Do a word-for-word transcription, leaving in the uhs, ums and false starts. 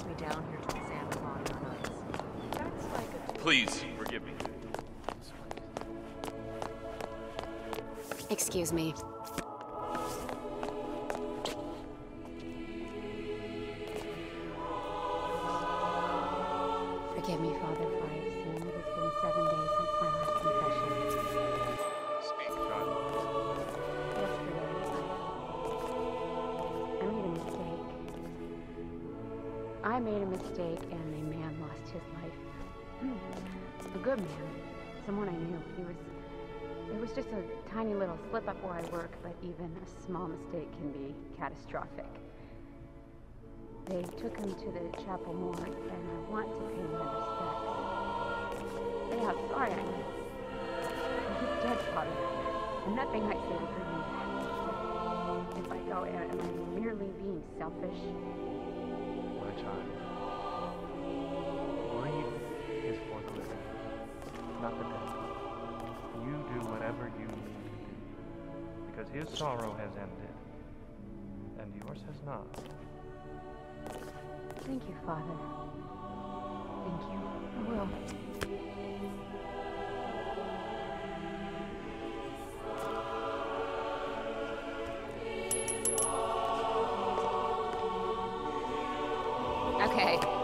brought me down here to examine modern rights. That's like a... Please, forgive me. Excuse me. Forgive me, Father, for I have sinned. It has been seven days since my last confession. Speak, child. Yesterday, I... I made a mistake. I made a mistake, and a man lost his life. A good man. Someone I knew. He was... It was just a tiny little slip-up where I work, but even a small mistake can be catastrophic. They took him to the chapel morgue, and I want to pay my respects. Say how sorry I am. He's dead, Father, and nothing I say will bring him back. If I go, am I merely being selfish? My child, greed is for the living, not the dead. You do whatever you need to do, because his sorrow has ended, and yours has not. Thank you, Father. Thank you. I will. Okay.